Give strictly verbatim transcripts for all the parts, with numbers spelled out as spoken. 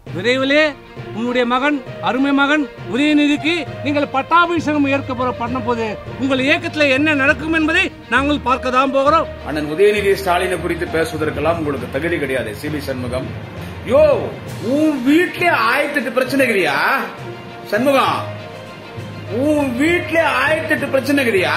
விரைவிலே உங்களுடைய மகன் அருமை மகன் உதயநிதிக்கு நீங்கள் பட்டாபிஷேகம் ஏற்க பண்ண போது உங்கள் இயக்கத்தில் என்ன நடக்கும் என்பதை நாங்கள் பார்க்க தான் போகிறோம். அண்ணன் உதயநிதி ஸ்டாலினை குறித்து பேசுவதற்கெல்லாம் உங்களுக்கு தகுதி கிடையாது. சிவி சண்முகம், யோ உன் வீட்ல ஆயிரத்தி எட்டு பிரச்சனை கிடையா சண்முகம்? உன் வீட்ல ஆயிரத்தி எட்டு பிரச்சனை கிடையா?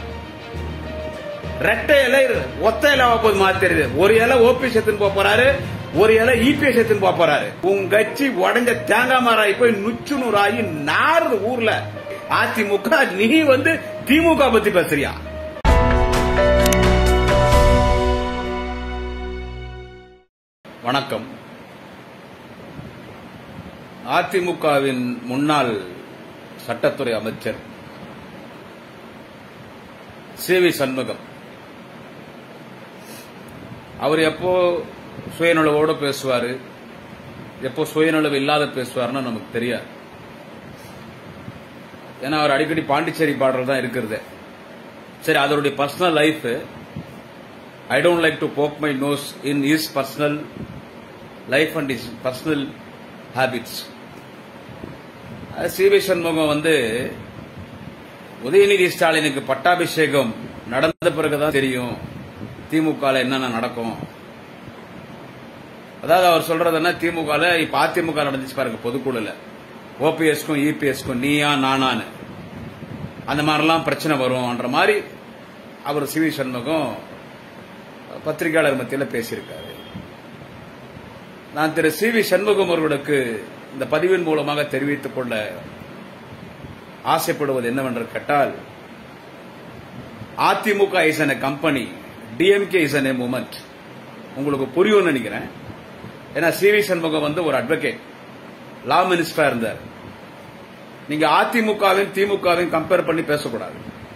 ரெட்டை இலை ஒத்த இலை போது மாத்திருது. ஒரு இலை ஓபிஎஸ் எடுத்துன்னு போக போறாரு, ஒரு இலை இபிஎஸ் எடுத்துன்னு போக போறாரு. உன் கட்சி உடஞ்ச தேங்காய் மராய் போய் நுச்சு நூறாகி நாறு ஊர்ல. அதிமுக நீ வந்து திமுக பத்தி பேசுறியா? வணக்கம். அதிமுகவின் முன்னாள் சட்டத்துறை அமைச்சர் சிவி சண்முகம், அவர் எப்போ சுயநலவோடு பேசுவாரு, எப்போ சுயநலவு இல்லாத பேசுவாருன்னு நமக்கு தெரியாது. ஏன்னா அவர் அடிக்கடி பாண்டிச்சேரி பாடல் தான் இருக்கிறது. சரி, அதனுடைய personal life, I don't like to poke my nose in his personal life and his personal habits. CV Shanmugam வந்து உதயநிதி ஸ்டாலினுக்கு பட்டாபிஷேகம் நடந்த பிறகுதான் தெரியும் திமுக என்னென்ன நடக்கும். அதாவது அவர் சொல்றதுன்னா, திமுக இப்ப அதிமுக நடந்துச்சு பாருங்க பொதுக்குழுல, ஓபிஎஸ்க்கும் இபிஎஸ்க்கும் நீயா நானான்னு அந்த மாதிரிலாம் பிரச்சனை வரும்ன்ற மாதிரி அவர் சிவி சண்முகம் பத்திரிகையாளர் மத்தியில் பேசியிருக்காரு. நான் திரு சிவி சண்முகம் அவர்களுக்கு இந்த பதிவின் மூலமாக தெரிவித்துக் கொள்ள ஆசைப்படுவது என்னவென்று கேட்டால், ADMK is a company, DMK is a movement. உங்களுக்கு புரியும் நினைக்கிறேன். ஏன்னா சிவி சண்முகம் வந்து ஒரு அட்வொகேட், லா மினிஸ்டரா இருந்தார். நீங்க அதிமுகவின் திமுகவின் கம்பேர் பண்ணி பேசக்கூடாது.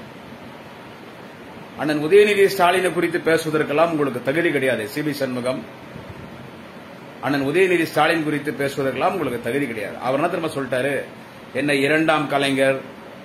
அண்ணன் உதயநிதி ஸ்டாலினை குறித்து பேசுவதற்கெல்லாம் உங்களுக்கு தகுதி கிடையாது. சிவி சண்முகம், அண்ணன் உதயநிதி ஸ்டாலின் குறித்து பேசுவதற்கெல்லாம் உங்களுக்கு தகுதி கிடையாது. அவர் என்ன திரும்ப சொல்லிட்டாரு, என்ன இரண்டாம் கலைஞர்,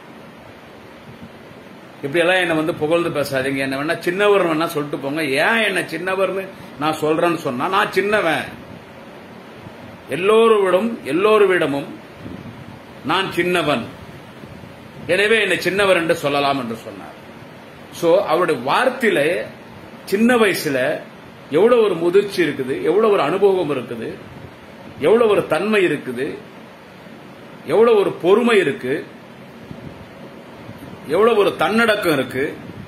இப்படி எல்லாம் என்ன வந்து புகழ்ந்து பேசாதீங்க, என்ன வேணா சின்னவர் வேணா சொல்லிட்டு போங்க. ஏன் என்ன சின்னவர்னு நான் சொல்றேன்னு சொன்னா, நான் சின்னவன், எல்லோருவிடம் எல்லோருவிடமும் நான் சின்னவன், எனவே என்னை சின்னவர் என்று சொல்லலாம் என்று சொன்னார். சோ அவருடைய வார்த்தையில சின்ன வயசுல எவ்வளவு ஒரு முதிர்ச்சி இருக்குது, எவ்வளவு ஒரு அனுபவம் இருக்குது, எவ்வளவு ஒரு தன்மை இருக்குது, எவ்வளவு ஒரு பொறுமை இருக்கு, எவ்வளவு ஒரு தன்னடக்கம் இருக்கு.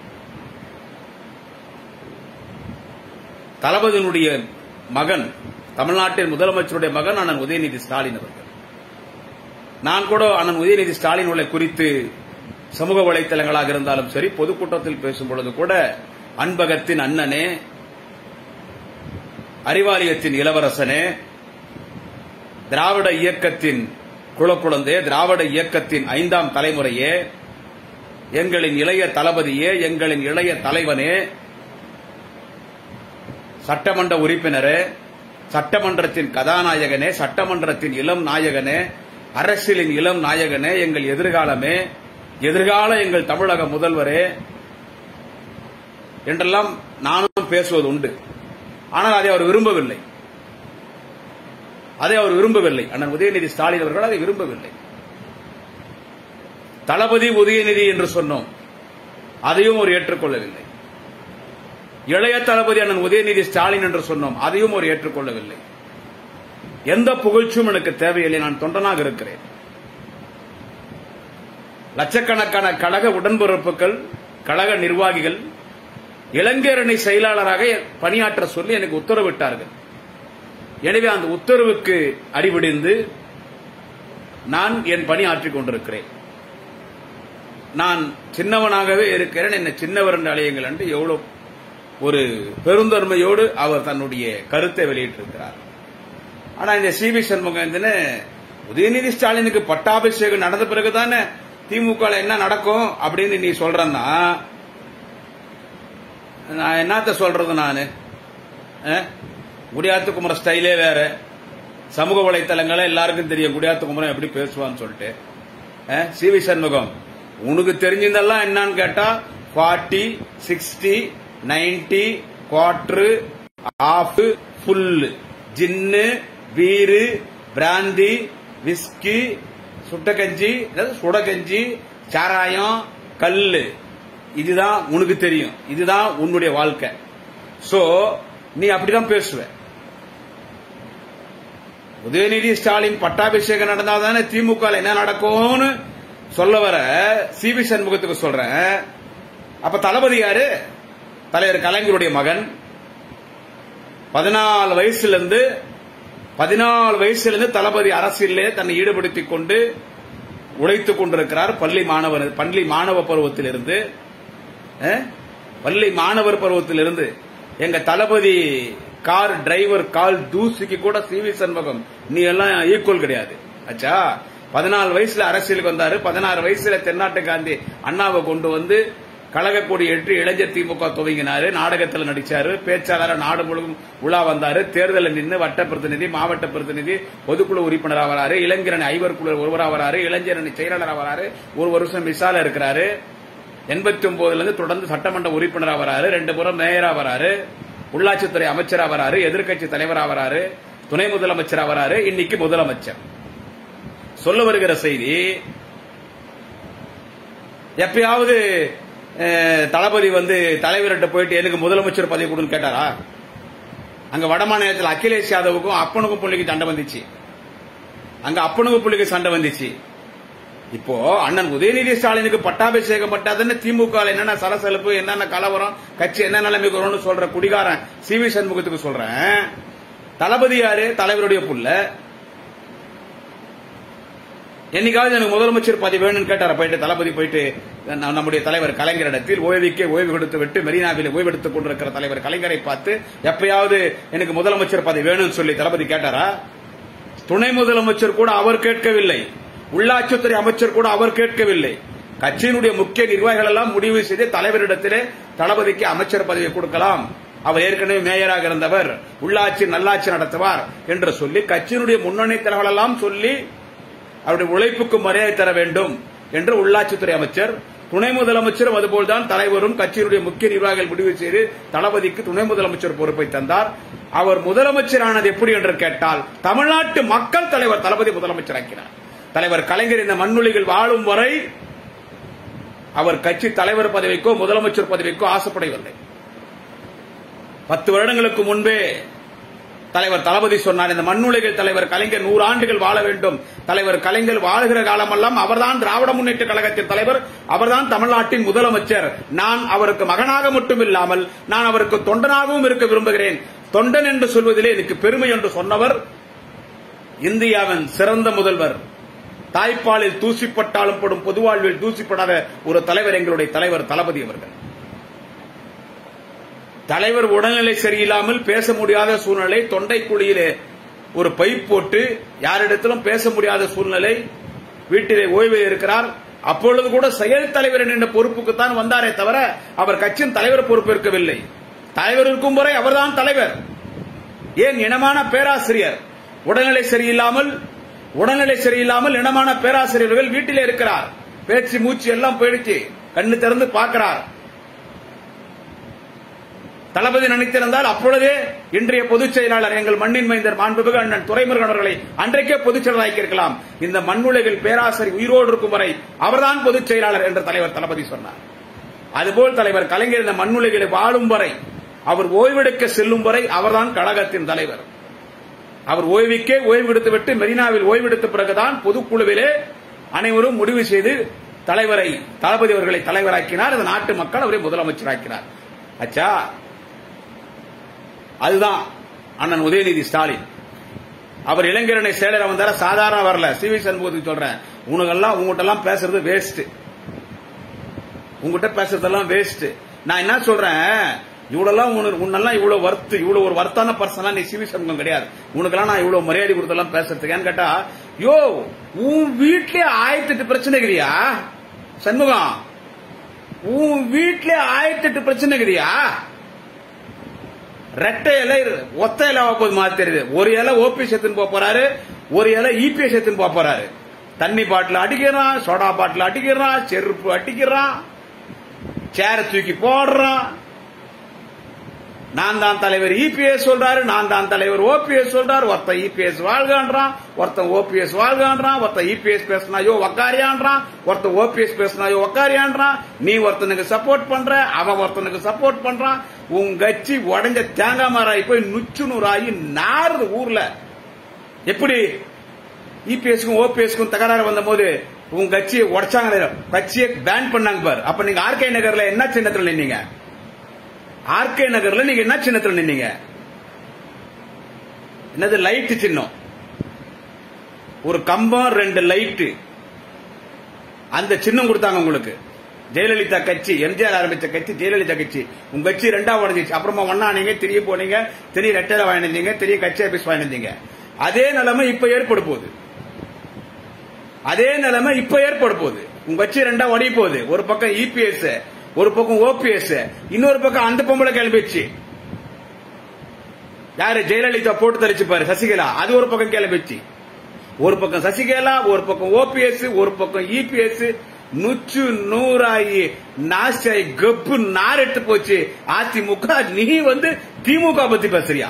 தளபதியினுடைய மகன், தமிழ்நாட்டின் முதலமைச்சருடைய மகன் அண்ணன் உதயநிதி ஸ்டாலின் அவர்கள். நான் கூட அண்ணன் உதயநிதி ஸ்டாலின் குறித்து சமூக வலைத்தளங்களாக இருந்தாலும் சரி, பொதுக்கூட்டத்தில் பேசும் பொழுது கூட, அன்பகத்தின் அண்ணனே, அறிவாலயத்தின் இளவரசனே, திராவிட இயக்கத்தின் குலக்குழந்தை, திராவிட இயக்கத்தின் ஐந்தாம் தலைமுறையே, எங்களின் இளைய தளபதியே, எங்களின் இளைய தலைவனே, சட்டமன்ற உறுப்பினரே, சட்டமன்றத்தின் கதாநாயகனே, சட்டமன்றத்தின் இளம் நாயகனே, அரசியலின் இளம் நாயகனே, எங்கள் எதிர்காலமே, எதிர்கால எங்கள் தமிழக முதல்வரே என்றெல்லாம் நானும் பேசுவது உண்டு. ஆனால் அதை அவர் விரும்பவில்லை. அதை அவர் விரும்பவில்லை. அண்ணன் உதயநிதி ஸ்டாலின் அவர்கள் அதை விரும்பவில்லை. தளபதி உதயநிதி என்று சொன்னோம், அதையும் அவர் ஏற்றுக்கொள்ளவில்லை. இளைய தளபதி அண்ணன் உதயநிதி ஸ்டாலின் என்று சொன்னோம், அதையும் அவர் ஏற்றுக்கொள்ளவில்லை. எந்த புகழ்ச்சியும் எனக்கு தேவையில்லை, நான் தொண்டனாக இருக்கிறேன். லட்சக்கணக்கான கழக உடன்பிறப்புகள், கழக நிர்வாகிகள் இளைஞரணி செயலாளராக பணியாற்ற சொல்லி எனக்கு உத்தரவிட்டார்கள். எனவே அந்த உத்தரவுக்கு அடிபணிந்து நான் என் பணி ஆற்றிக் கொண்டிருக்கிறேன். நான் சின்னவனாகவே இருக்கிறேன், என்னை சின்னவர் என்று அழையுங்கள் என்று எவ்வளவு ஒரு பெருந்தன்மையோடு அவர் தன்னுடைய கருத்தை வெளியிட்டிருக்கிறார். ஆனா இந்த சிவி சண்முகம் உதயநிதி ஸ்டாலினுக்கு பட்டாபிஷேகம் நடந்த பிறகுதானே திமுக என்ன நடக்கும் அப்படின்னு நீ சொல்றன்னா, நான் என்னத்த சொல்றது? நானு குடியாத்த குமரன் ஸ்டைலே வேற. சமூக வலைத்தளங்கள எல்லாருக்கும் தெரியும் குடியாத்த குமரன் எப்படி பேசுவான்னு சொல்லிட்டு. சிவி சண்முகம், உனக்கு தெரிஞ்சதெல்லாம் என்னன்னு கேட்டா forty sixty ninety quarter half full ஜின்னு வீரு பிராந்தி, விஸ்கி, சுட்டகஞ்சி, சுடகஞ்சி, சாராயம், கல்லு, இதுதான் உனக்கு தெரியும். இதுதான் உன்னுடைய வாழ்க்கை. சோ நீ அப்படிதான் பேசுவ. உதயநிதி ஸ்டாலின் பட்டாபிஷேகம் நடந்தாதானே திமுக என்ன நடக்கும்னு சொல்ல வர சிவி சண்முகத்துக்கு சொல்றேன். அப்ப தளபதி யாரு? தலைவர் கலைஞருடைய மகன். பதினாலு வயசுல இருந்து பதினாலு வயசுல இருந்து தளபதி அரசியலே தன்னை ஈடுபடுத்திக் கொண்டு உழைத்துக் கொண்டிருக்கிறார். பள்ளி மாணவர் பள்ளி மாணவ பருவத்திலிருந்து பள்ளி மாணவர் பருவத்திலிருந்து எங்க தளபதி கார் டிரைவர் கால் தூசிக்கு கூட சிவி சண்முகம் நீ எல்லாம் ஈக்குவல் கிடையாது. ஆச்சா, பதினாலு வயசுல அரசியலுக்கு வந்தாரு. பதினாறு வயசுல தென்னாட்டு காந்தி அண்ணாவை கொண்டு வந்து கழக கொடி ஏற்றி இளைஞர் திமுக துவங்கினாரு. நாடகத்தில் நடிச்சாரு. பேச்சாளர் நாடு முழுவதும் உலா வந்தாரு. தேர்தலில் நின்று வட்ட பிரதிநிதி, மாவட்ட பிரதிநிதி, பொதுக்குழு உறுப்பினராக வராரு. இளைஞரணி ஐவர் குழு ஒருவராக வராரு. இளைஞரணி செயலாளராக வராரு. ஒரு வருஷம் விசால இருக்கிறாரு. எண்பத்தி ஒன்பதுல இருந்து தொடர்ந்து சட்டமன்ற உறுப்பினராக வராரு. ரெண்டு முறை மேயரா வராரு. உள்ளாட்சித்துறை அமைச்சரா வராரு. எதிர்கட்சி தலைவரா வராரு. துணை முதலமைச்சரா வராரு. இன்னைக்கு முதலமைச்சர். சொல்ல வருகிற செய்தி, எப்பயாவது தளபதி வந்து தலைவர்கிட்ட போயிட்டு எனக்கு முதலமைச்சர் பதவி கொடுன்னு கேட்டாரா? அங்க வடமாநிலத்தில் அகிலேஷ் யாதவுக்கும் அப்பனுக்கும் புள்ளிக்கு சண்டை வந்துச்சு. அங்க அப்பனுக்கும் புள்ளிக்கு சண்டை வந்துச்சு. இப்போ அண்ணன் உதயநிதி ஸ்டாலினுக்கு பட்டாபிஷேகம் பட்டாதுன்னு திமுக என்னென்ன சலசலப்பு, என்னென்ன கலவரம், கட்சி என்ன நிலைமைக்கு வரும்னு சொல்ற குடிகாரன் சிவி சண்முகத்துக்கு சொல்றேன். தளபதி யாரு? தலைவருடைய புள்ள. என்னைக்காவது எனக்கு முதலமைச்சர் பதவி வேணும்னு கேட்டார போயிட்டு தளபதி போயிட்டு நம்முடைய தலைவர் கலைஞரிடத்தில் ஓய்வுக்கே ஓய்வு கொடுத்து விட்டு மெரினாவில் ஓய்வெடுத்துக் கொண்டிருக்கிற தலைவர் கலைஞரை பார்த்து எப்பயாவது எனக்கு முதலமைச்சர் பதவி வேணும்னு சொல்லி தளபதி கேட்டாரா? துணை முதலமைச்சர் கூட அவர் கேட்கவில்லை. உள்ளாட்சித்துறை அமைச்சர் கூட அவர் கேட்கவில்லை. கட்சியினுடைய முக்கிய நிர்வாகிகள் எல்லாம் முடிவு செய்து தலைவரிடத்திலே தளபதிக்கு அமைச்சர் பதவியை கொடுக்கலாம், அவர் ஏற்கனவே மேயராக இருந்தவர், உள்ளாட்சி நல்லாட்சி நடத்துவார் என்று சொல்லி கட்சியினுடைய முன்னணி தலைவர்கள் எல்லாம் சொல்லி அவருடைய உழைப்புக்கு மரியாதை தர வேண்டும் என்று உள்ளாட்சித்துறை அமைச்சர், துணை முதலமைச்சரும் அதுபோல்தான் தலைவரும் கட்சியினுடைய முக்கிய நிர்வாகிகள் முடிவு செய்து தளபதிக்கு துணை முதலமைச்சர் பொறுப்பை தந்தார். அவர் முதலமைச்சரானது எப்படி என்று கேட்டால் தமிழ்நாட்டு மக்கள் தலைவர் தளபதி முதலமைச்சராக்கினார். தலைவர் கலைஞர் இந்த மண்ணுளிகள் வாழும் வரை அவர் கட்சி தலைவர் பதவிக்கோ முதலமைச்சர் பதவிக்கோ ஆசைப்படவில்லை. பத்து வருடங்களுக்கு முன்பே தலைவர் தளபதி சொன்னார், இந்த மண்ணுலகில் தலைவர் கலைஞர் நூறு ஆண்டுகள் வாழ வேண்டும். தலைவர் கலைஞர் வாழுகிற காலமெல்லாம் அவர்தான் திராவிட முன்னேற்ற கழகத்தின் தலைவர், அவர்தான் தமிழ்நாட்டின் முதலமைச்சர். நான் அவருக்கு மகனாக மட்டும் இல்லாமல் நான் அவருக்கு தொண்டனாகவும் இருக்க விரும்புகிறேன். தொண்டன் என்று சொல்வதிலே எனக்கு பெருமை என்று சொன்னவர் இந்தியாவின் சிறந்த முதல்வர். தாய்ப்பாலில் தூசிப்பட்டாலும் படும் பொதுவாழ்வில் தூசிப்படாத ஒரு தலைவர் எங்களுடைய தலைவர் தளபதி அவர்கள். தலைவர் உடல்நிலை சரியில்லாமல் பேச முடியாத சூழ்நிலை, தொண்டை குழியிலே ஒரு பைப் போட்டு யாரிடத்திலும் பேச முடியாத சூழ்நிலை, வீட்டிலே ஓய்வில் இருக்கிறார். அப்பொழுது கூட செயல் தலைவர் என்ற பொறுப்புக்குத்தான் வந்தாரே தவிர அவர் கட்சியின் தலைவர் பொறுப்பு இருக்கவில்லை. தலைவர் இருக்கும் வரை அவர்தான் தலைவர். ஏன் இனமான பேராசிரியர் உடல்நிலை சரியில்லாமல் உடல்நிலை சரியில்லாமல் இனமான பேராசிரியர்கள் வீட்டிலே இருக்கிறார். பேச்சு மூச்சு எல்லாம் போயிடுச்சு, கண்ணு திறந்து பார்க்கிறார். தளபதி நினைத்திருந்தால் அப்பொழுதே இன்றைய பொதுச் செயலாளர் எங்கள் மண்ணின் மைந்தர் மாண்புமிகு அண்ணன் துரைமுருகன் அவர்களை அன்றைக்கே பொதுச் செயலாளர் இருக்கலாம். இந்த மண்ணுலகில் பேராசிரியர் உயிரோடு இருக்கும் வரை அவர்தான் பொதுச் செயலாளர் என்று தலைவர் தளபதி சொன்னார். அதுபோல் தலைவர் கலைஞர் இந்த மண்ணுலகில் வாழும் வரை, அவர் ஓய்வெடுக்க செல்லும் வரை அவர்தான் கழகத்தின் தலைவர். அவர் ஓய்வுக்கே ஓய்வெடுத்து விட்டு மெரினாவில் ஓய்வெடுத்த பிறகுதான் பொதுக்குழுவிலே அனைவரும் முடிவு செய்து தலைவரை தளபதி அவர்களை தலைவராக்கினார். இந்த நாட்டு மக்கள் அவரை முதலமைச்சராக்கினார். அச்சா, அதுதான் அண்ணன் உதயநிதி ஸ்டாலின். அவர் இளைஞரணி செயலர் வந்தார சாதாரண வரல. சிவி சண்முகத்துக்கு சொல்றேன், உனக்கெல்லாம் உங்ககிட்ட எல்லாம் பேசுறது வேஸ்ட். உங்ககிட்ட பேசுறதெல்லாம் வேஸ்ட். நான் என்ன சொல்றேன், இவ்வளவு உன்னெல்லாம் இவ்வளவு வர்த்து இவ்வளவு ஒரு வர்த்தான பர்சனா நீ சிவி சண்முகம் கிடையாது. உனக்கெல்லாம் நான் இவ்வளவு மரியாதை கொடுத்தெல்லாம் பேசுறதுக்கு ஏன்னு கேட்டா, யோ உன் வீட்லயே ஆயிரத்தி எட்டு பிரச்சனை இருக்குதியா சண்முகம், உன் வீட்லயே ஆயிரத்தி எட்டு பிரச்சனை இருக்குதியா. ரெட்டை இலை ஒத்த இலை போது மாதிரி தெரியுது. ஒரு இலை ஓபிஎஸ் எடுத்துன்னு போறாரு, ஒரு இலை இபிஎஸ் எடுத்துன்னு போறாரு. தண்ணி பாட்டில் அடிக்கிறான், சோடா பாட்டில் அடிக்கிறான், செருப்பு அடிக்கிறான், சேர தூக்கி போடுறான். நான் தான் தலைவர் இபிஎஸ் சொல்றாரு, நான் தான் தலைவர் ஓபிஎஸ் சொல்றாரு. ஒருத்தன் இபிஎஸ் வாழ்கான்றான், ஒருத்தன் ஓபிஎஸ் வாழ்கான்றான், ஒருத்தன் இபிஎஸ் பேசினாயோ வக்காரியான்றான், ஒருத்தன் ஓபிஎஸ் பேசினாயோ வக்காரியான்றான். நீ ஒருத்தனுக்கு சப்போர்ட் பண்ற, அவன் ஒருத்தனுக்கு சப்போர்ட் பண்றான். உன் கட்சி உடஞ்ச தேங்காய் மராய் போய் நுச்சு நூறாயி நாறுது ஊர்ல. எப்படி இபிஎஸ்க்கும் ஓபிஎஸ்க்கும் தகராறு வந்த போது உங்க கட்சியை உடைச்சாங்க, கட்சியை பேன் பண்ணாங்க பாரு. அப்ப நீங்க ஆர்கே நகர்ல என்ன சின்னத்துல நின்னீங்க? ஆர்கே நகர்ல நீங்க என்ன சின்னத்துல நின்னீங்க? என்னது லைட் சின்னம், ஒரு கம்பம் ரெண்டு லைட், அந்த சின்னம் கொடுத்தாங்க உங்களுக்கு. ஜெயலலிதா கட்சி, எம்ஜிஆர் ஆரம்பிச்ச கட்சி ஜெயலலிதா கட்சி. உங்க கட்சி ரெண்டா உடஞ்சிச்சு. அப்புறமா ஒன்னா நீங்க தெரிய போனீங்க, தெரிய ரெட்டையில வாங்கினீங்க, தெரிய கட்சி ஆபீஸ் வாங்கினீங்க. அதே நிலைமை இப்ப ஏற்பட போகுது. அதே நிலைமை இப்ப ஏற்பட போகுது. உங்க கட்சி ரெண்டா உடைய போகுது. ஒரு பக்கம் இபிஎஸ், ஒரு பக்கம் ஓபிஎஸ், இன்னொரு பக்கம் அந்த பொம்பளை கிளம்பிச்சு. யாரு? ஜெயலலிதா போட்டு தரிச்சு பாரு, சசிகலா. அது ஒரு பக்கம் கிளம்பிச்சு. ஒரு பக்கம் சசிகலா, ஒரு பக்கம் ஓபிஎஸ், ஒரு பக்கம் இபிஎஸ். நுச்சு நூறாயி நாசாய் கப்பு நாரெட்டு போச்சு அதிமுக. நீ வந்து திமுக பத்தி பேசுறியா?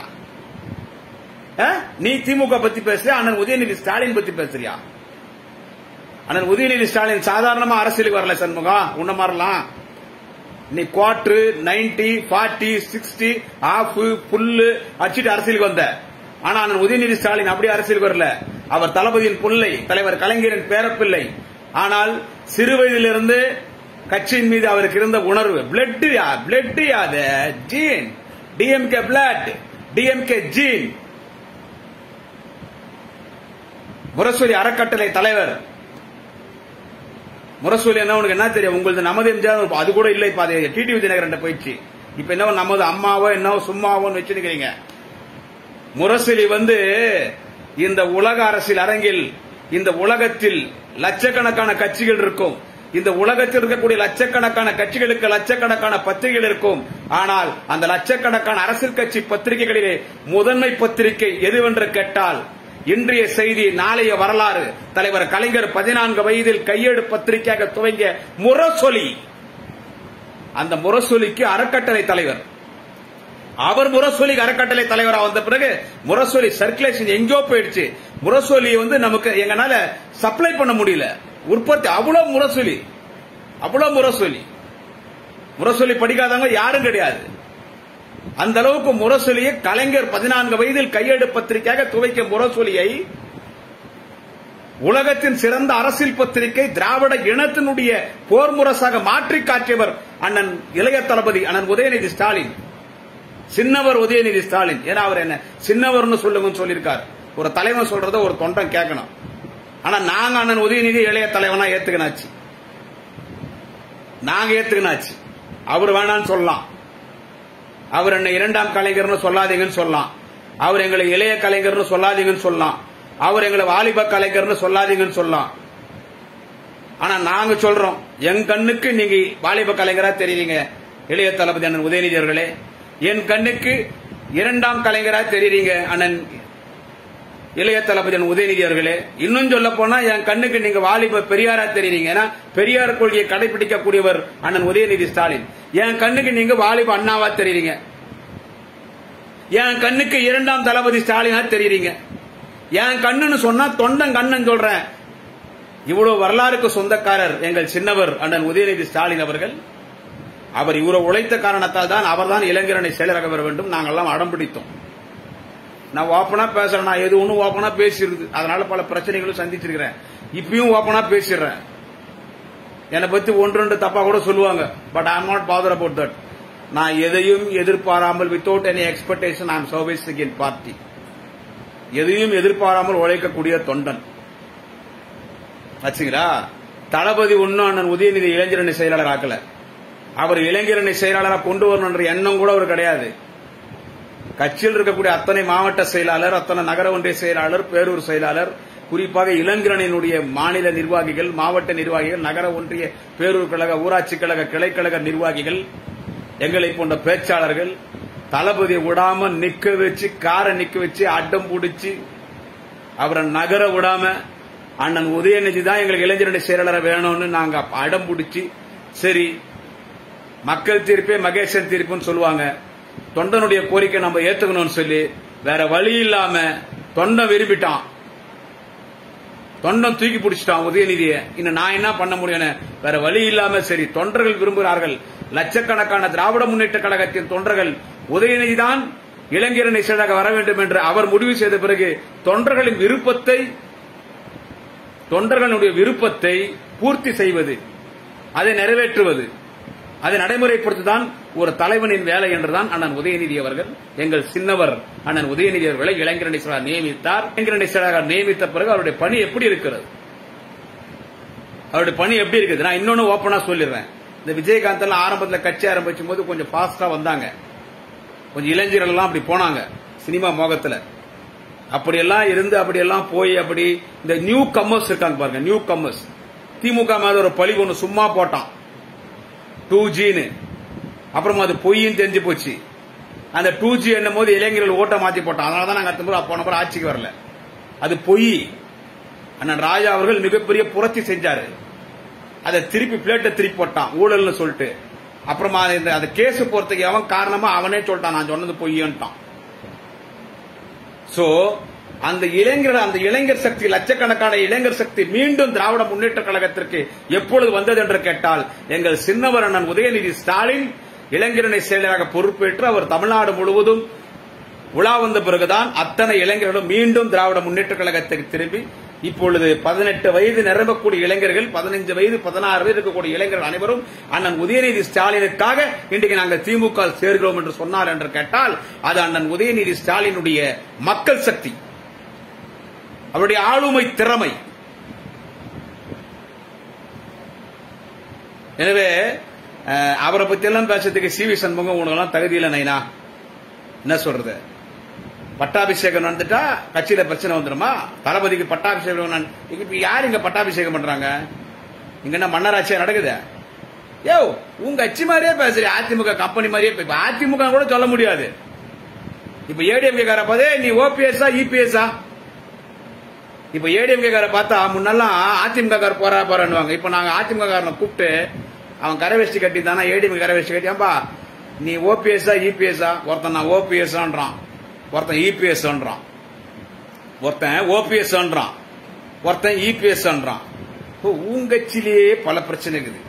நீ திமுக பத்தி பேசுறியா? அண்ணன் உதயநிதி ஸ்டாலின் பத்தி பேசுறியா? அண்ணன் உதயநிதி ஸ்டாலின் சாதாரணமா அரசியலுக்கு வரல சண்முகம், உன்ன மாறலாம். நீ quarter, ninety, forty, sixty, half, full அடிச்சுட்டு அரசியலுக்கு வந்த. ஆனா அண்ணன் உதயநிதி ஸ்டாலின் அப்படி அரசியலுக்கு வரல. அவர் தளபதியின் பிள்ளை, தலைவர் கலைஞரின் பேரப்பிள்ளை. ஆனால் சிறு வயதிலிருந்து கட்சியின் மீது அவருக்கு இருந்த உணர்வு, பிளட் பிளட் யாது gene, DMK blood, DMK gene. Murasoli அறக்கட்டளை தலைவர். முரசொலி என்ன உனக்கு என்ன தெரியும்? உங்களுக்கு நமது எம்ஜிஆர் அது கூட இல்ல. இப்ப அது டிடி விஜயநகரன் போயிடுச்சு. இப்ப என்ன நமது அம்மாவோ என்ன சும்மாவோ வச்சிருக்கிறீங்க. முரசொலி வந்து இந்த உலக அரசியல் அரங்கில், இந்த உலகத்தில் லட்சக்கணக்கான கட்சிகள் இருக்கும். இந்த உலகத்தில் இருக்கக்கூடிய லட்சக்கணக்கான கட்சிகளுக்கு லட்சக்கணக்கான பத்திரிகைகள் இருக்கும். ஆனால் அந்த லட்சக்கணக்கான அரசியல் கட்சி பத்திரிகைகளிலே முதன்மை பத்திரிகை எதுவென்று கேட்டால் இன்றைய செய்தி, நாளைய வரலாறு. தலைவர் கலைஞர் பதினான்கு வயதில் கையேடு பத்திரிகையாக துவங்கிய முரசொலி. அந்த முரசொலிக்கு அறக்கட்டளை தலைவர் அவர். முரசொலி அறக்கட்டளை தலைவராக வந்த பிறகு முரசொலி சர்க்குலேஷன் எங்கோ போயிடுச்சு. முரசொலி வந்து நமக்கு எங்கனால சப்ளை பண்ண முடியல, உற்பத்தி. அவ்வளவு முரசொலி, அவ்வளவு முரசொலி. முரசொலி படிக்காதவங்க யாரும் கிடையாது. அந்த அளவுக்கு முரசொலியை கலைஞர் பதினான்கு வயதில் கையேடு பத்திரிகையாக துவைக்க முரசொலியை உலகத்தின் சிறந்த அரசியல் பத்திரிகை, திராவிட இனத்தினுடைய போர் முரசாக மாற்றி காட்டியவர் அண்ணன் இளைய தளபதி அண்ணன் உதயநிதி ஸ்டாலின். சின்னவர் உதயநிதி ஸ்டாலின். ஏன்னா அவர் என்ன சின்னவர்னு சொல்லுங்கன்னு சொல்லியிருக்காரு. ஒரு தலைவன் சொல்றத ஒரு தொண்டன் கேட்கணும். ஆனா நாங்க அண்ணன் உதயநிதி இளைய தலைவனா ஏத்துக்கினாச்சு, நாங்க ஏத்துக்கினாச்சு. அவர் வேணான்னு சொல்லலாம், அவர் என்ன இரண்டாம் கலைஞர்னு சொல்லாதீங்கன்னு சொல்லலாம், அவர் எங்களை இளைய கலைஞர்னு சொல்லாதீங்கன்னு சொல்லலாம், அவர் எங்களை வாலிப கலைஞர்னு சொல்லாதீங்கன்னு சொல்லலாம். ஆனா நாங்க சொல்றோம், என் கண்ணுக்கு நீங்க வாலிப கலைஞரா தெரியுறீங்க இளைய தளபதி அண்ணன் உதயநிதி அவர்களே. என் கண்ணுக்கு இரண்டாம் கலைஞரா தெரியுறீங்க அண்ணன் இளைய தளபதி உதயநிதி அவர்களே. இன்னும் சொல்ல போனா என் கண்ணுக்கு நீங்க வாலிப பெரியாரா தெரியுறீங்க. பெரியார் கொள்கையை கடைபிடிக்கக்கூடியவர் அண்ணன் உதயநிதி ஸ்டாலின். என் கண்ணுக்கு நீங்க வாலிப அண்ணாவா தெரியுறீங்க. என் கண்ணுக்கு இரண்டாம் தளபதி ஸ்டாலினா தெரியுறீங்க. என் கண்ணுன்னு சொன்னா தொண்டன் கண்ணன் சொல்றேன். இவ்வளவு வரலாறுக்கு சொந்தக்காரர் எங்கள் சின்னவர் அண்ணன் உதயநிதி ஸ்டாலின் அவர்கள். அவர் இவ்வளவு உழைத்த காரணத்தால் தான் அவர் தான் இளைஞரணி செயலராக வர வேண்டும் நாங்கெல்லாம் அடம் பிடித்தோம். நான் ஓப்பனா பேசுறேன், நான் எது ஒன்னும் ஓப்பனா பேசிருக்கு, அதனால பல பிரச்சனைகளும் சந்திச்சிருக்கிறேன். இப்பயும் ஓப்பனா பேசிடுறேன். என்னை பத்தி ஒன்று ரெண்டு தப்பா கூட சொல்லுவாங்க, but I am not bother about that. நான் எதையும் எதிர்பாராமல், without any expectation, I am servicing in party. எதையும் எதிர்பாராமல் உழைக்கக்கூடிய தொண்டன் ஆச்சுங்களா. தளபதி ஒன்னும் அண்ணன் உதயநிதி இளைஞரணி செயலாளர் ஆக்கல. அவர் இளைஞரணி செயலாளராக கொண்டு வரணும் என்ற எண்ணம் கூட அவர் கிடையாது. கட்சியில் இருக்கக்கூடிய அத்தனை மாவட்ட செயலாளர், அத்தனை நகர ஒன்றிய செயலாளர், பேரூர் செயலாளர், குறிப்பாக இளைஞரணியினுடைய மாநில நிர்வாகிகள், மாவட்ட நிர்வாகிகள், நகர ஒன்றிய பேரூர் கழக, ஊராட்சி கழக, கிளைக்கழக நிர்வாகிகள், எங்களை போன்ற பேச்சாளர்கள் தளபதியை விடாம நிக்க வச்சு, காரை நிக்க வச்சு, அட்டம் பிடிச்சு, அவரை நகர விடாம அண்ணன் உதயநிதி தான் எங்களுக்கு இளைஞரணி செயலாளர் வேணும்னு நாங்க அடம் பிடிச்சி, சரி மக்கள் தீர்ப்பே மகேசன் தீர்ப்புன்னு சொல்லுவாங்க. தொண்டனுடைய கோரிக்கை நம்ம ஏத்துக்கணும்னு சொல்லி வேற வழி இல்லாம தொண்டன் விரும்பிட்டான், தொண்டன் தூக்கி பிடிச்சிட்டான் உதயநிதியை. இன்னும் நான் என்ன பண்ண முடியும்? வேற வழி இல்லாம சரி தொண்டர்கள் விரும்புகிறார்கள், லட்சக்கணக்கான திராவிட முன்னேற்ற கழகத்தின் தொண்டர்கள் உதயநிதி தான் இளைஞரணி செயலாக வர வேண்டும் என்று அவர் முடிவு செய்த பிறகு தொண்டர்களின் விருப்பத்தை தொண்டர்களுடைய விருப்பத்தை பூர்த்தி செய்வது, அதை நிறைவேற்றுவது, அதை நடைமுறைப்படுத்துதான் ஒரு தலைவனின் வேலை என்றுதான் அண்ணன் உதயநிதி அவர்கள், எங்கள் சின்னவர் அண்ணன் உதயநிதி அவர்களை இளைஞரணி செயலாளர் நியமித்தார். இளைஞரணி செயலாளர் நியமித்த பிறகு அவருடைய பணி எப்படி இருக்கிறது? அவருடைய பணி எப்படி இருக்குது? நான் இன்னொன்னு ஓப்பனா சொல்லிடுறேன். இந்த விஜயகாந்த் எல்லாம் ஆரம்பத்தில் கட்சி ஆரம்பிச்சும் போது கொஞ்சம் பாஸ்டா வந்தாங்க, கொஞ்சம் இளைஞர்கள் எல்லாம் அப்படி போனாங்க சினிமா மோகத்துல. அப்படியெல்லாம் இருந்து அப்படியெல்லாம் போய் அப்படி இந்த நியூ கம்மர்ஸ் இருக்காங்க பாருங்க, நியூ கம்மர்ஸ். திமுக மேல ஒரு பழி ஒன்று சும்மா போட்டான், டூ ஜின்னு. அப்புறமா அது பொய்ன்னு தெரிஞ்சு போச்சு. அந்த டூ ஜி என்னும் போது இளைஞர்கள் ஓட்ட மாத்தி போட்டான். அதனாலதான் நாங்க அத்தனை போன முறை ஆட்சிக்கு வரல. அது பொய். அண்ணன் ராஜா அவர்கள் மிகப்பெரிய புரட்சி செஞ்சாரு. அதை திருப்பி பிளேட்டை திருப்பி போட்டான் ஊழல்னு சொல்லிட்டு. அப்புறமா அந்த கேஸ் போறதுக்கு எவன் காரணமா அவனே சொல்லிட்டான், நான் சொன்னது பொய்யன்ட்டான். சோ அந்த இளைஞர் அந்த இளைஞர் சக்தி, லட்சக்கணக்கான இளைஞர் சக்தி மீண்டும் திராவிட முன்னேற்ற கழகத்திற்கு எப்பொழுது வந்தது என்று கேட்டால், எங்கள் சின்னவர் அண்ணன் உதயநிதி ஸ்டாலின் இளைஞரணி செயலராக பொறுப்பேற்று அவர் தமிழ்நாடு முழுவதும் உலா வந்த பிறகுதான் அத்தனை இளைஞர்களும் மீண்டும் திராவிட முன்னேற்ற கழகத்துக்கு திரும்பி இப்பொழுது பதினெட்டு வயது நிரம்பக்கூடிய இளைஞர்கள், பதினைந்து வயது பதினாறு வயது இருக்கக்கூடிய இளைஞர்கள் அனைவரும் அண்ணன் உதயநிதி ஸ்டாலினுக்காக இன்றைக்கு நாங்கள் திமுக சேர்கிறோம் என்று சொன்னார் என்று கேட்டால், அது அண்ணன் உதயநிதி ஸ்டாலினுடைய மக்கள் சக்தி, அவருடைய ஆளுமை திறமை. எனவே அவரை பத்தி எல்லாம் பேசுறதுக்கு சிவி சண்முகம் உனக்கெல்லாம் தகுதியில நைனா என்ன சொல்றது? பட்டாபிஷேகம் நடந்துட்டா கட்சியில பிரச்சனை வந்துருமா? தளபதிக்கு பட்டாபிஷேகம் இப்ப யாரு இங்க பட்டாபிஷேகம் பண்றாங்க? இங்க என்ன மன்னராட்சியா நடக்குது? யோ உங்க கட்சி மாதிரியே பேசுற, அதிமுக கம்பெனி மாதிரியே. இப்ப அதிமுக கூட சொல்ல முடியாது. இப்ப ஏடிஎம்கே கார பாதே நீ ஓபிஎஸ்ஆ இபிஎஸ்ஆ? இப்ப ஏடிஎம்கே கார பார்த்தா முன்னெல்லாம் அதிமுக கார போறா போறான்னு. இப்ப நாங்க அதிமுக காரனை கூப்பிட்டு அவன் கரவேஷ்டி கட்டி தானா ஏடிஎம்கே கரவேஷ்டி கட்டியாம்பா நீ ஓபிஎஸ்ஆ இபிஎஸ்ஆ? ஒருத்தன் நான் ஓபிஎஸ்ஆன்றான், ஒருத்தன் இபிஎஸ்ன்றான், ஒருத்தன் ஓபிஎஸ்ன்றான், ஒருத்தன் இபிஎஸ்ன்றான். உங்கட்சியிலேயே பல பிரச்சனை இருக்குது,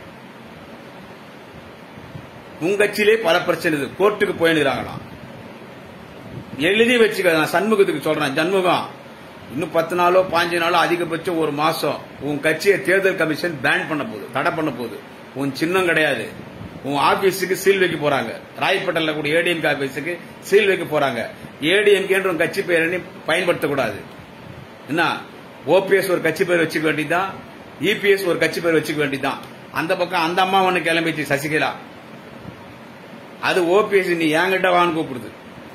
உங்கட்சியிலே பல பிரச்சனை இருக்குது. கோர்ட்டுக்கு போயிடுறாங்களாம். எழுதி வச்சுக்க, சண்முகத்துக்கு சொல்றேன், சண்முகம் இன்னும் பத்து நாளோ பாஞ்சு நாளோ அதிகபட்சம் ஒரு மாசம் உன் கட்சியை தேர்தல் கமிஷன் பேன் பண்ண போகுது, தடை பண்ண போகுது. உன் சின்னம் கிடையாது, உன் ஆபீஸுக்கு சீல் வைக்க போறாங்க. ராயப்பேட்டையில் கூட ஏடிஎம்கே ஆபீஸுக்கு சீல் வைக்க போறாங்க. ஏடிஎம்கே என்ற கட்சி பெயரை பயன்படுத்தக்கூடாது. என்ன ஓபிஎஸ் ஒரு கட்சி பேர் வச்சுக்க வேண்டியதான், இபிஎஸ் ஒரு கட்சி பேர் வச்சுக்க வேண்டியதான். அந்த பக்கம் அந்த அம்மா ஒண்ணு கிளம்பிச்சு சசிகலா, அது ஓபிஎஸ் நீ என்கிட்ட வான்னு கூப்பிடுது.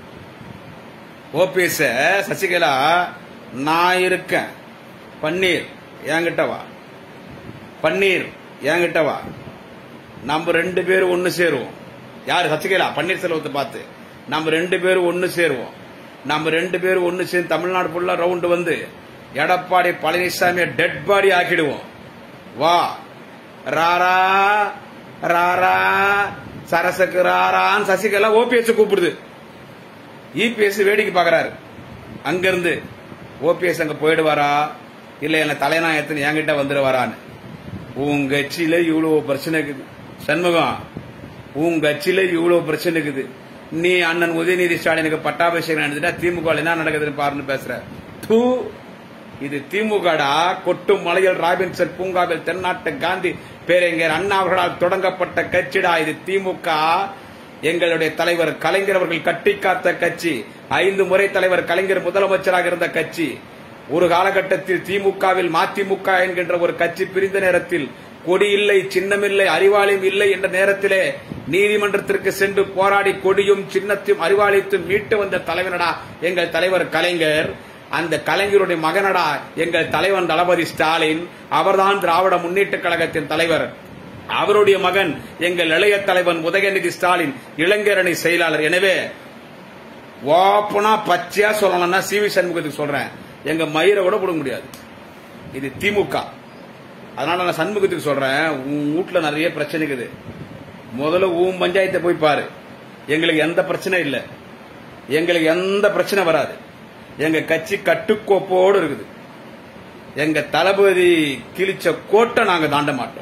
ஓபிஎஸ் சசிகலா நான் இருக்கேன், பன்னீர் என்கிட்ட வா, பன்னீர் என்கிட்ட வா, நம்ம ரெண்டு பேரும் ஒன்னு சேருவோம். யாரு? சசிகலா பன்னீர்செல்வத்தை பார்த்து நம்ம ரெண்டு பேரும் ஒன்னு சேருவோம். நம்ம ரெண்டு பேரும் ஒன்னு சேர்ந்து தமிழ்நாடு ஃபுல்லா ரவுண்ட் வந்து எடப்பாடி பழனிசாமியை டெட் பாடி ஆக்கிடுவோம். வா ராரா ராரா சரசக்கு ராரான்னு சசிகலா ஓபிஎஸ் கூப்பிடுது. இபிஎஸ் வேடிக்கை பாக்குறாரு. அங்கிருந்து ஓபிஎஸ் அங்க போயிடுவாரா இல்ல என்ன தலைநாயகத்தின் என்கிட்ட வந்துடுவாரான்னு. உங்க கட்சியில இவ்வளவு பிரச்சனை இருக்குது சண்முகம், உங்க கட்சியில இவ்வளவு பிரச்சனை இருக்குது. நீ அண்ணன் உதயநிதி ஸ்டாலினுக்கு பட்டாபிஷேகம் நடந்துட்டா திமுக என்ன நடக்குதுன்னு பாருன்னு பேசுற. தூ இது திமுகடா. கொட்டும் மலையில் ராபின்சன் பூங்காவில் தென்னாட்டு காந்தி பேரறிஞர் அண்ணா அவர்களால் தொடங்கப்பட்ட கட்சிடா இது திமுக. எங்களுடைய தலைவர் கலைஞர் அவர்கள் கட்டி காத்த கட்சி. ஐந்து முறை தலைவர் கலைஞர் முதலமைச்சராக இருந்த கட்சி. ஒரு காலகட்டத்தில் திமுகவில் மதிமுக என்கின்ற ஒரு கட்சி பிரிந்த நேரத்தில் கொடி இல்லை, சின்னமில்லை, அறிவாலயம் இல்லை என்ற நேரத்திலே நீதிமன்றத்திற்கு சென்று போராடி கொடியும் சின்னத்தையும் அறிவாலயத்தையும் மீட்டு வந்த தலைவனடா எங்கள் தலைவர் கலைஞர். அந்த கலைஞருடைய மகனடா எங்கள் தலைவன் தளபதி ஸ்டாலின். அவர்தான் திராவிட முன்னேற்ற கழகத்தின் தலைவர். அவருடைய மகன் எங்கள் இளைய தலைவன் உதயநிதி ஸ்டாலின் இளைஞரணி செயலாளர். எனவே ஓப்பனா பச்சையா சொல்லணும்னா சிவி சண்முகத்துக்கு சொல்றேன், எங்க மயிரை கூட கொடுக்க முடியாது. இது திமுக. அதனால நான் சண்முகத்துக்கு சொல்றேன், உன் வீட்டுல நிறைய பிரச்சனை இருக்குது. முதல்ல உன் பஞ்சாயத்தை போய் பாரு. எங்களுக்கு எந்த பிரச்சனை இல்லை, எங்களுக்கு எந்த பிரச்சனை வராது. எங்க கட்சி கட்டுக்கோப்போடு இருக்குது. எங்க தளபதி கிழிச்ச கோட்டை நாங்க தாண்ட மாட்டோம்.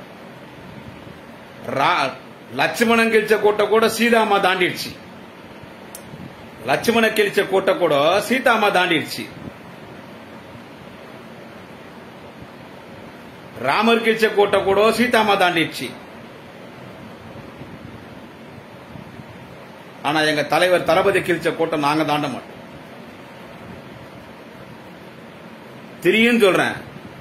லட்சுமணன் கிழிச்ச கோட்டை கூட சீதாமா தாண்டிடுச்சு. லட்சுமண கிழிச்ச கோட்டை கூட சீதாமா தாண்டிடுச்சு. ராமர் கிழிச்ச கோட்டை கூட சீதாமா தாண்டிடுச்சு. ஆனா எங்க தலைவர் தளபதி கிழிச்ச கோட்டை நாங்க தாண்ட மாட்டோம். திரியும் சொல்றேன்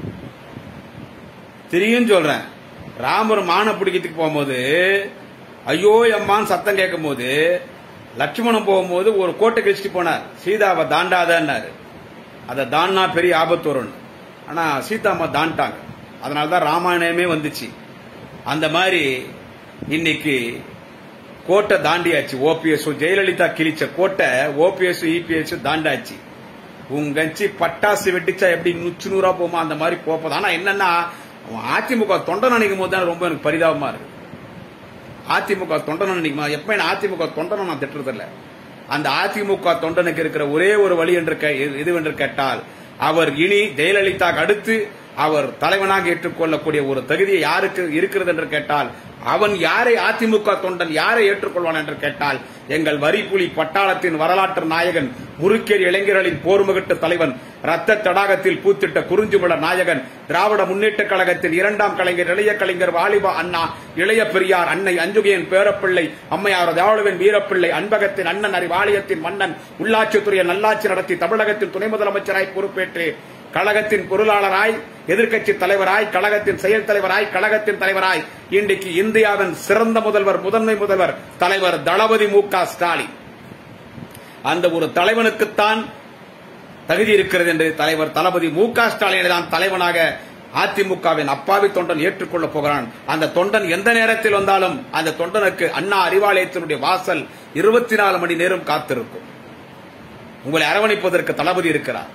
திரியும் சொல்றேன் ராமர் மான பிடிக்கிறதுக்கு போகும்போது ஐயோ அம்மான்னு சத்தம் கேட்கும் போது லட்சுமணன் போகும்போது ஒரு கோட்டை கிழிச்சிட்டு போனார். சீதாவை தாண்டாதன்னாரு. அதை தாண்டா பெரிய ஆபத்து வரும். ஆனா சீதாம்மா தாண்டாங்க. அதனாலதான் ராமாயணமே வந்துச்சு. அந்த மாதிரி இன்னைக்கு கோட்டை தாண்டியாச்சு. ஓபிஎஸ் ஜெயலலிதா கிழிச்ச கோட்டை ஓபிஎஸ் இபிஎஸ் தாண்டாச்சு. உங்க கட்சி பட்டாசு வெட்டிச்சா எப்படி நூற்று நூறா போமா அந்த மாதிரி போப்பது. ஆனா என்னன்னா அதிமுக தொண்டை நினைக்கும் போது தான் ரொம்ப எனக்கு பரிதாபமா இருக்கு. அதிமுக தொண்டனை நினைக்குமா எப்ப என்ன அதிமுக தொண்டனை நான் திட்டுறதில்ல. அந்த அதிமுக தொண்டனுக்கு இருக்கிற ஒரே ஒரு வழி என்று இது என்று கேட்டால் அவர் இனி ஜெயலலிதா அடுத்து அவர் தலைவனாக ஏற்றுக்கொள்ளக்கூடிய ஒரு தகுதியை யாருக்கு இருக்கிறது என்று கேட்டால் அவன் யாரை அதிமுக தொண்டன் யாரை ஏற்றுக்கொள்வான் என்று கேட்டால் எங்கள் வரிப்புலி பட்டாளத்தின் வரலாற்று நாயகன் முறுக்கேறி இளைஞர்களின் போர்முகட்டு தலைவன் ரத்த தடாகத்தில் பூத்திட்ட குறிஞ்சிமலர் நாயகன் திராவிட முன்னேற்ற கழகத்தின் இரண்டாம் கலைஞர் இளைய கலைஞர் வாலிபா அண்ணா இளைய பெரியார் அன்னை அஞ்சுகையின் பேரப்பிள்ளை அம்மையார் தாவளவன் வீரப்பிள்ளை அன்பகத்தின் அண்ணன் அறிவாலயத்தின் மன்னன் உள்ளாட்சித்துறையை நல்லாட்சி நடத்தி தமிழகத்தின் துணை முதலமைச்சராய் பொறுப்பேற்று கழகத்தின் பொருளாளராய் எதிர்க்கட்சி தலைவராய் கழகத்தின் செயல் தலைவராய் கழகத்தின் தலைவராய் இன்றைக்கு இந்தியாவின் சிறந்த முதல்வர் முதன்மை முதல்வர் தலைவர் தளபதி மு க ஸ்டாலின். அந்த ஒரு தலைவனுக்குத்தான் தகுதி இருக்கிறது என்று தலைவர் தளபதி மு க ஸ்டாலினை தான் தலைவனாக அதிமுகவின் அப்பாவி தொண்டன் ஏற்றுக்கொள்ளப் போகிறான். அந்த தொண்டன் எந்த நேரத்தில் வந்தாலும் அந்த தொண்டனுக்கு அண்ணா அறிவாலயத்தினுடைய வாசல் இருபத்தி நாலு மணி நேரம் காத்திருக்கும். உங்களை அரவணைப்பதற்கு தளபதி இருக்கிறார்.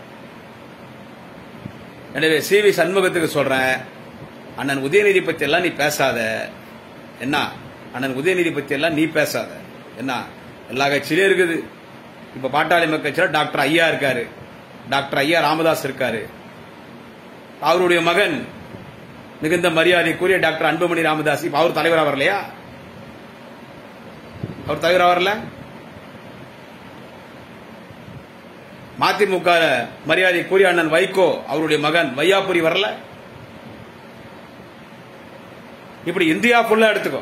எனவே சிவி சண்முகத்துக்கு சொல்றேன், அண்ணன் உதயநிதி பத்தி எல்லாம் நீ பேசாத. என்ன அண்ணன் உதயநிதி பத்தி எல்லாம் நீ பேசாத. என்ன எல்லா கட்சியிலே இருக்குது. இப்ப பாட்டாளி மக்கள் கட்சியில டாக்டர் ஐயா இருக்காரு, டாக்டர் ஐயா ராமதாஸ் இருக்காரு. அவருடைய மகன் மிகுந்த மரியாதைக்குரிய டாக்டர் அன்புமணி ராமதாஸ் இப்ப அவர் தலைவரா வரலையா? அவர் தலைவரா வரல. மதிமுக மரியாதைக்குரிய அண்ணன் வைகோ அவருடைய மகன் வையாபுரி வரல. இப்படி இந்தியா ஃபுல்லா எடுத்துக்கோ.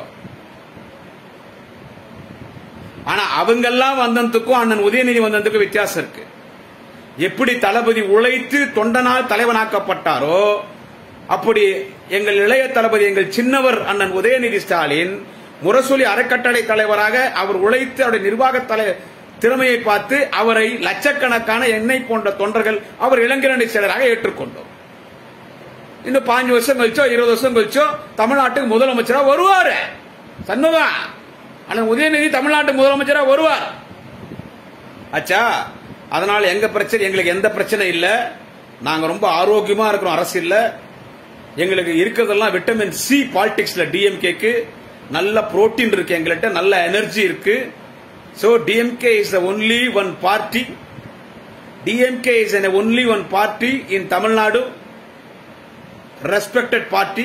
ஆனா அவங்கெல்லாம் வந்ததுக்கும் அண்ணன் உதயநிதி வந்ததுக்கும் வித்தியாசம் இருக்கு. எப்படி தளபதி உழைத்து தொண்டனால் தலைவனாக்கப்பட்டாரோ அப்படி எங்கள் இளைய தளபதி எங்கள் சின்னவர் அண்ணன் உதயநிதி ஸ்டாலின் முரசொலி அறக்கட்டளை தலைவராக அவர் உழைத்து அவருடைய நிர்வாக தலை திறமையை பார்த்து அவரை லட்சக்கணக்கான எண்ணெய் போன்ற தொண்டர்கள் அவர் இளைஞரணி செயலராக ஏற்றுக்கொண்டோம். இன்னும் பாஞ்சு வருஷம் கழிச்சோ இருபது வருஷம் கழிச்சோ தமிழ்நாட்டுக்கு முதலமைச்சரா வருவாரு சண்முகம். அண்ணன் உதயநிதி தமிழ்நாட்டு முதலமைச்சரா வருவார். ஆச்சா, அதனால எங்க பிரச்சனை எங்களுக்கு எந்த பிரச்சனை இல்ல. நாங்க ரொம்ப ஆரோக்கியமா இருக்கிறோம். அரசியல்ல எங்களுக்கு இருக்கிறதெல்லாம் விட்டமின் சி பாலிடிக்ஸ்ல டிஎம்கேக்கு நல்ல புரோட்டீன் இருக்கு, எங்கள்கிட்ட நல்ல எனர்ஜி இருக்கு. So D M K is the only one party. D M K is an only one party in Tamilnadu, respected party,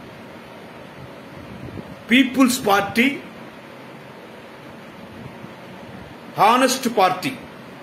people's party, honest party.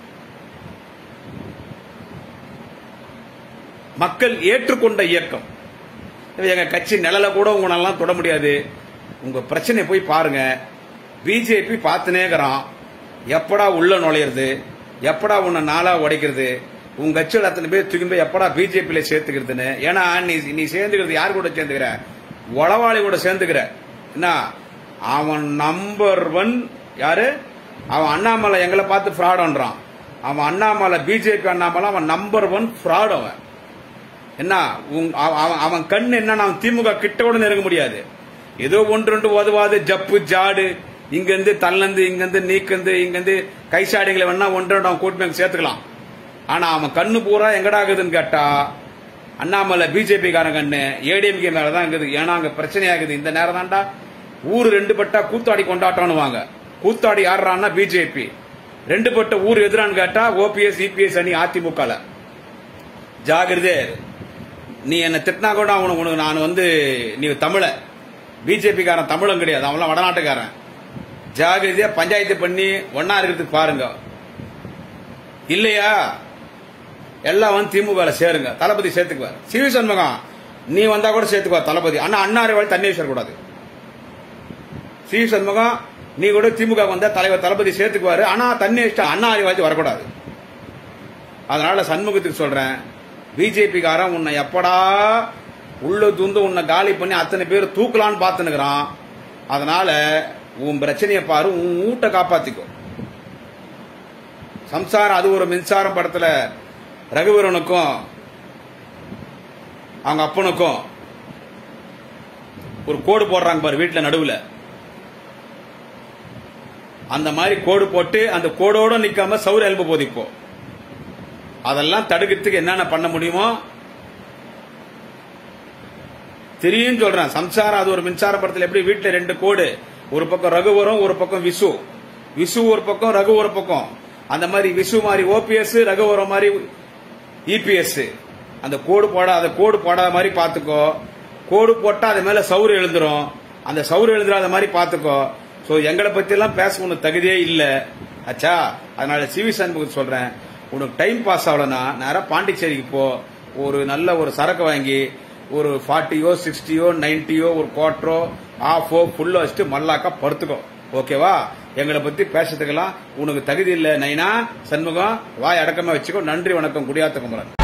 மக்கள் ஏற்றுக்கொண்ட இயக்கம். எங்க கட்சி நிழல கூட உங்களால தொட முடியாது. உங்க பிரச்சனை போய் பாருங்க. பிஜேபி பார்த்துனேக்கிறான், எப்படா உள்ள நுழையிறது, எப்படா உன்னை நாளா உடைக்கிறது, உங்க கட்சியில் அத்தனை பேர் திரும்பி எப்படா பிஜேபியில சேர்த்துக்கிறதுன்னு. ஏன்னா நீ நீ சேர்ந்துக்கிறது யாரு கூட சேர்ந்துக்கிற? உளவாளி கூட சேர்ந்துக்கிற. என்ன அவன் நம்பர் ஒன் யாரு? அவன் அண்ணாமலை எங்களை பார்த்து ஃப்ராடுன்றான். அவன் அண்ணாமலை பிஜேபி அண்ணாமலை அவன் நம்பர் ஒன் ஃப்ராட். அவன் என்ன அவன் கண் என்ன, அவன் திமுக கிட்டோட நெருங்க முடியாது. ஏதோ ஒன்று ரெண்டு உதவாது ஜப்பு ஜாடு இங்கிருந்து தள்ளந்து இங்கிருந்து நீக்கந்து இங்கிருந்து கைசாடிகளை வேணா ஒன்று ரெண்டு அவன் கூட்டு பேங்க் சேர்த்துக்கலாம். ஆனா அவன் கண்ணு பூரா எங்கடாகுதுன்னு கேட்டா அண்ணாமலை பிஜேபி காரன் கண்ணு ஏடிஎம்கே மேலதான் இருக்குது. ஏன்னா அங்க பிரச்சனையாகுது. இந்த நேரம் தான்டா ஊரு ரெண்டு பட்டா கூத்தாடி கொண்டாட்டம்னு வாங்க. கூத்தாடி ஆடுறான்னா பிஜேபி, ரெண்டு பட்ட ஊர் எதிரான்னு கேட்டா ஓபிஎஸ் இபிஎஸ் அணி அதிமுக. ஜாகிரதே, நீ என்ன திட்டினா கூட அவனுக்கு உனக்கு நான் வந்து நீ தமிழ, பிஜேபி காரன் தமிழம் கிடையாது, அவன்லாம் வடநாட்டுக்காரன். ஜாகிரதையா பஞ்சாயத்து பண்ணி ஒன்னா இருக்கிறதுக்கு பாருங்க. இல்லையா எல்லாம் வந்து திமுக சேருங்க, தளபதி சேர்த்துக்குவார். சிவி சண்முகம் நீ வந்தா கூட சேர்த்துக்குவார் தளபதி. ஆனா அண்ணாரை வாழ் தண்ணி கூடாது. சிவி சண்முகம் நீ கூட திமுக வந்தா தலைவர் தளபதி சேர்த்துக்குவாரு. ஆனா தண்ணி அண்ணா அறிவாஜி வரக்கூடாது. அதனால சண்முகத்துக்கு சொல்றேன், பிஜேபி காரன் உன்னை எப்படா உள்ள தூந்து உன்னை காலி பண்ணி அத்தனை பேர் தூக்கலான்னு பாத்துனுக்குறான். அதனால உன் பிரச்சனையை பாரு, உன் வீட்டை காப்பாத்திக்கோ. சம்சாரம் அது ஒரு மின்சாரம் படத்துல ரகுவரனுக்கும் அவங்க அப்பனுக்கும் ஒரு கோடு போடுறாங்க பாரு வீட்டுல நடுவுல. அந்த மாதிரி கோடு போட்டு அந்த கோடோட நிக்காம சவுறு எழுப்ப போது. இப்போ அதெல்லாம் தடுக்கிறதுக்கு என்னென்ன பண்ண முடியுமோ தெரியும் சொல்றேன். சம்சாரம் அது ஒரு மின்சார படத்தில் எப்படி வீட்டுல ரெண்டு கோடு, ஒரு பக்கம் ரகுவரம் ஒரு பக்கம் விசு, விசு ஒரு பக்கம் ரகு ஒரு பக்கம். அந்த மாதிரி விசு மாதிரி ஓபிஎஸ், ரகுவரம் மாதிரி இபிஎஸ். அந்த கோடு போடாத கோடு போடாத மாதிரி பாத்துக்கோ. கோடு போட்டா அது மேல சவுறு எழுந்துரும். அந்த சவுறு எழுந்துடாத மாதிரி பாத்துக்கோ. சோ எங்களை பத்தி எல்லாம் பேச உனக்கு தகுதியே இல்ல அச்சா. அதனால சிவி சண்முகம் சொல்றேன், உனக்கு டைம் பாஸ் ஆகலன்னா நேரா பாண்டிச்சேரிக்கு போ. ஒரு நல்ல ஒரு சரக்கு வாங்கி ஒரு ஃபார்ட்டியோ சிக்ஸ்டியோ நைன்டியோ ஒரு குவார்டரோ ஆஃபோ ஃபுல்லோ வச்சுட்டு மல்லாக்கா படுத்துக்கோ. ஓகேவா? எங்களை பத்தி பேசுறதுக்கெல்லாம் உனக்கு தகுதி இல்ல நைனா. சண்முகம் வாய் அடக்கமா வச்சுக்கோ. நன்றி, வணக்கம். குடியாத்த குமரன்.